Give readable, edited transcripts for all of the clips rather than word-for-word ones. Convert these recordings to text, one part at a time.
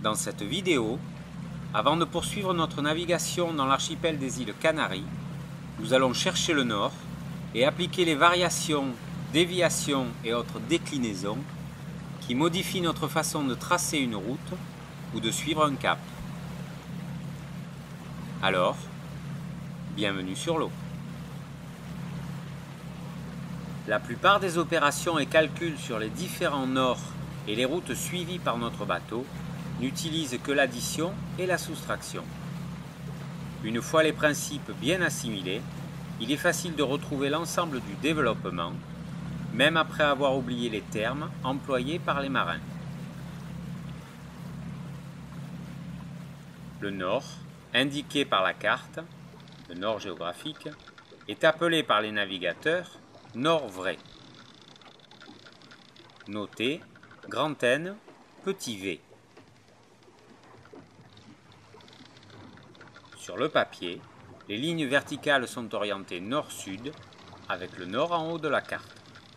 Dans cette vidéo, avant de poursuivre notre navigation dans l'archipel des îles Canaries, nous allons chercher le nord et appliquer les variations, déviations et autres déclinaisons qui modifient notre façon de tracer une route ou de suivre un cap. Alors, bienvenue sur l'eau. La plupart des opérations et calculs sur les différents nords et les routes suivies par notre bateau n'utilisent que l'addition et la soustraction. Une fois les principes bien assimilés, il est facile de retrouver l'ensemble du développement, même après avoir oublié les termes employés par les marins. Le nord, indiqué par la carte, le nord géographique, est appelé par les navigateurs nord vrai. Notez grand N, petit v. Sur le papier, les lignes verticales sont orientées nord-sud, avec le nord en haut de la carte.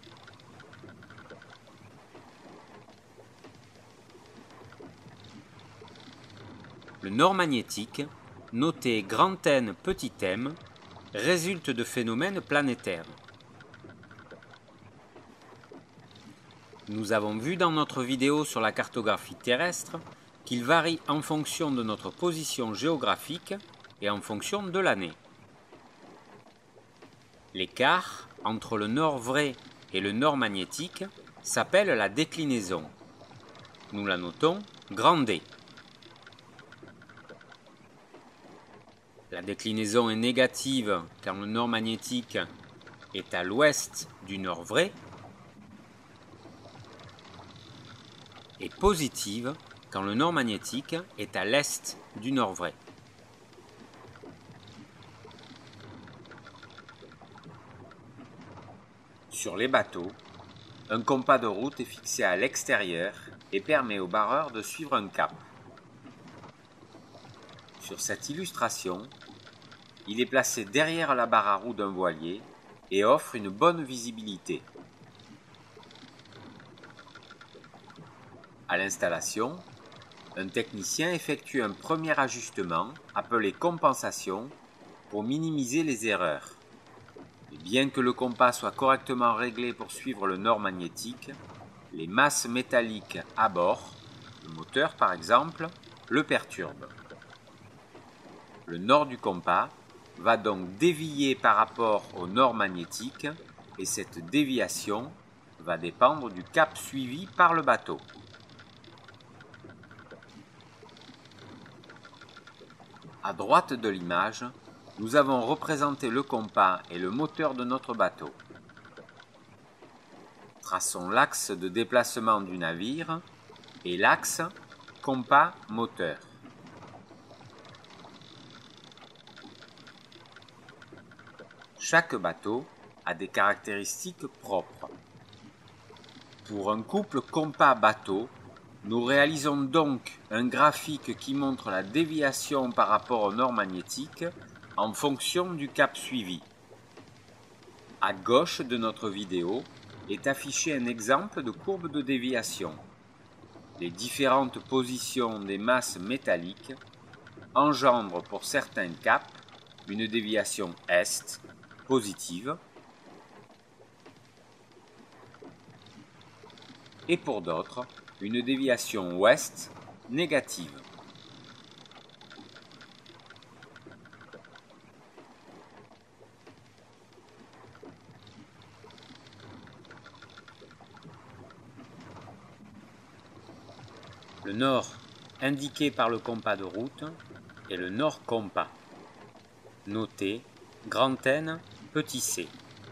Le nord magnétique, noté grand N petit m, résulte de phénomènes planétaires. Nous avons vu dans notre vidéo sur la cartographie terrestre qu'il varie en fonction de notre position géographique et en fonction de l'année. L'écart entre le nord vrai et le nord magnétique s'appelle la déclinaison. Nous la notons grand D. La déclinaison est négative quand le nord magnétique est à l'ouest du nord vrai et positive quand le nord magnétique est à l'est du nord vrai. Sur les bateaux, un compas de route est fixé à l'extérieur et permet aux barreurs de suivre un cap. Sur cette illustration, il est placé derrière la barre à roue d'un voilier et offre une bonne visibilité. À l'installation, un technicien effectue un premier ajustement appelé compensation pour minimiser les erreurs. Et bien que le compas soit correctement réglé pour suivre le nord magnétique, les masses métalliques à bord, le moteur par exemple, le perturbent. Le nord du compas va donc dévier par rapport au nord magnétique et cette déviation va dépendre du cap suivi par le bateau. À droite de l'image, nous avons représenté le compas et le moteur de notre bateau. Traçons l'axe de déplacement du navire et l'axe compas-moteur. Chaque bateau a des caractéristiques propres. Pour un couple compas-bateau, nous réalisons donc un graphique qui montre la déviation par rapport au nord magnétique en fonction du cap suivi. À gauche de notre vidéo est affiché un exemple de courbe de déviation. Les différentes positions des masses métalliques engendrent pour certains caps une déviation est positive et pour d'autres une déviation ouest négative. Le nord indiqué par le compas de route est le nord compas, noté grand N petit c.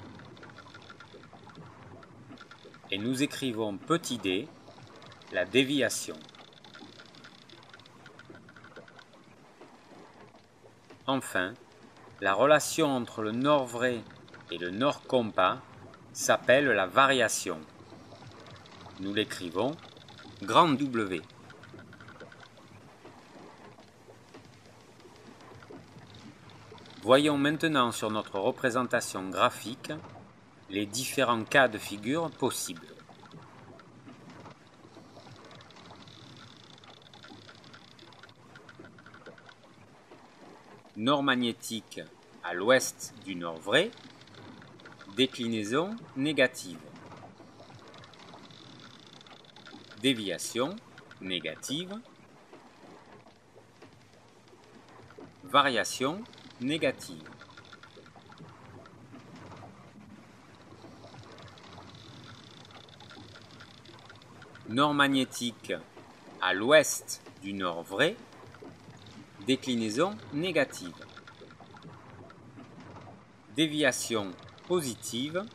Et nous écrivons petit d, la déviation. Enfin, la relation entre le nord vrai et le nord compas s'appelle la variation. Nous l'écrivons grand W. Voyons maintenant sur notre représentation graphique les différents cas de figure possibles. nord magnétique à l'ouest du nord vrai, déclinaison négative. Déviation négative. Variation négative. Nord magnétique à l'ouest du nord vrai, déclinaison négative. Déviation positive.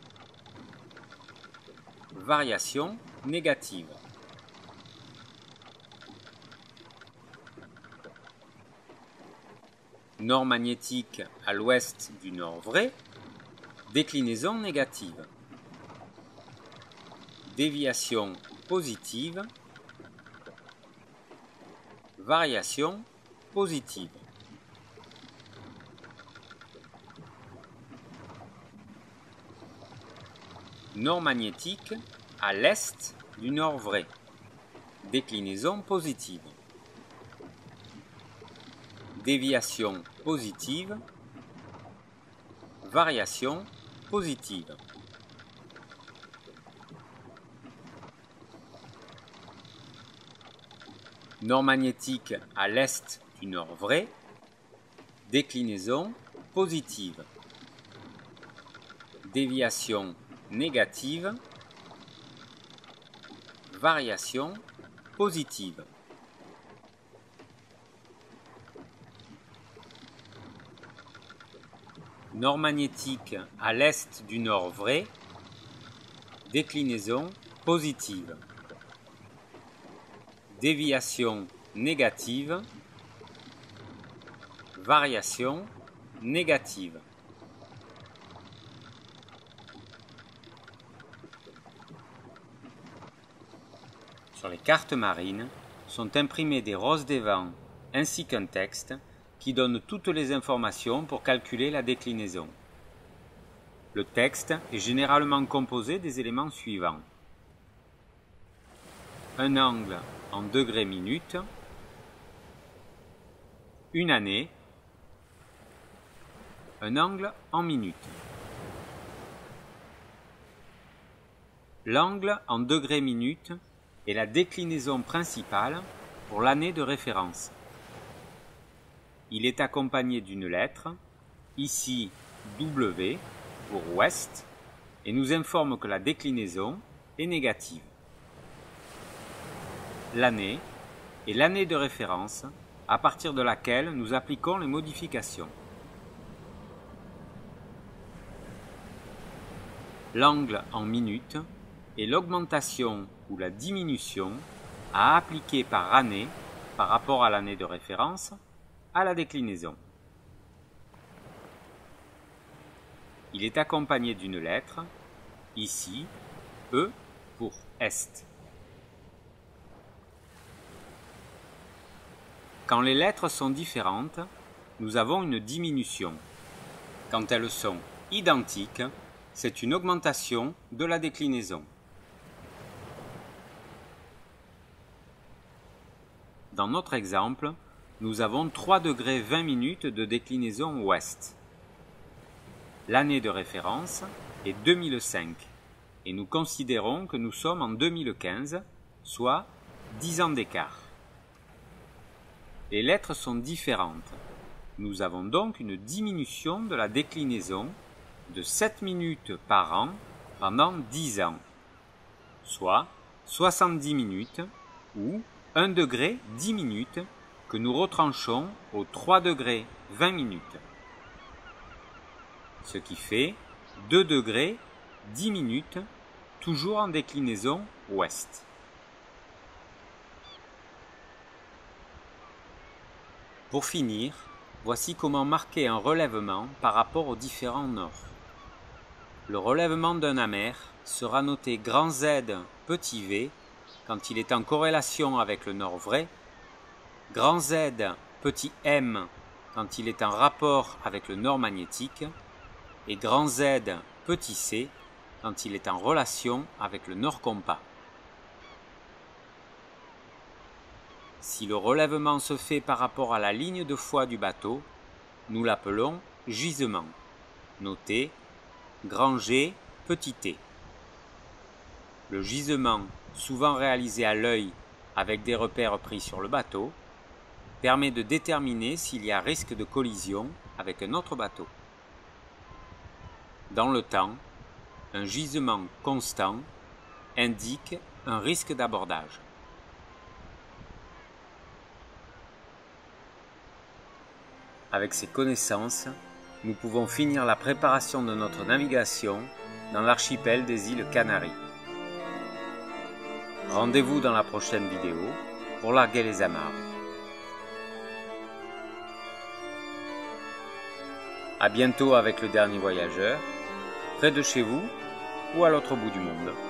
Variation négative. Nord magnétique à l'ouest du nord vrai, déclinaison négative. Déviation positive. Variation positive. Nord magnétique à l'est du nord vrai, déclinaison positive. Déviation positive. Variation positive. Nord magnétique à l'est du nord vrai, déclinaison positive. Déviation négative. Variation positive. Nord magnétique à l'est du nord vrai, déclinaison positive. Déviation négative. Variation négative. Sur les cartes marines sont imprimées des roses des vents ainsi qu'un texte qui donne toutes les informations pour calculer la déclinaison. Le texte est généralement composé des éléments suivants: un angle en degrés minutes, une année, un angle en minutes. L'angle en degrés minutes est la déclinaison principale pour l'année de référence. Il est accompagné d'une lettre, ici W pour ouest, et nous informe que la déclinaison est négative. L'année est l'année de référence à partir de laquelle nous appliquons les modifications. L'angle en minutes est l'augmentation ou la diminution à appliquer par année par rapport à l'année de référence à la déclinaison. Il est accompagné d'une lettre, ici E pour Est. Quand les lettres sont différentes, nous avons une diminution. Quand elles sont identiques, c'est une augmentation de la déclinaison. Dans notre exemple, nous avons 3 degrés 20 minutes de déclinaison ouest. L'année de référence est 2005 et nous considérons que nous sommes en 2015, soit 10 ans d'écart. Les lettres sont différentes. Nous avons donc une diminution de la déclinaison de 7 minutes par an pendant 10 ans, soit 70 minutes ou 1 degré 10 minutes que nous retranchons aux 3 degrés 20 minutes. Ce qui fait 2 degrés 10 minutes, toujours en déclinaison ouest. Pour finir, voici comment marquer un relèvement par rapport aux différents nords. Le relèvement d'un amer sera noté grand Z petit v quand il est en corrélation avec le nord vrai, grand Z petit m quand il est en rapport avec le nord magnétique et grand Z petit c quand il est en relation avec le nord compas. Si le relèvement se fait par rapport à la ligne de foi du bateau, nous l'appelons gisement. Notez grand G, petit t. Le gisement, souvent réalisé à l'œil avec des repères pris sur le bateau, permet de déterminer s'il y a risque de collision avec un autre bateau. Dans le temps, un gisement constant indique un risque d'abordage. Avec ces connaissances, nous pouvons finir la préparation de notre navigation dans l'archipel des îles Canaries. Rendez-vous dans la prochaine vidéo pour larguer les amarres. À bientôt avec le dernier voyageur, près de chez vous ou à l'autre bout du monde.